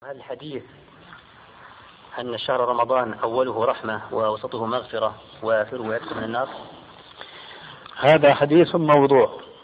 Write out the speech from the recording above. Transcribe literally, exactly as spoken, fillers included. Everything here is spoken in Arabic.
الحديث أن شهر رمضان أوله رحمة ووسطه مغفرة وآخره يكتب من النار، هذا حديث موضوع.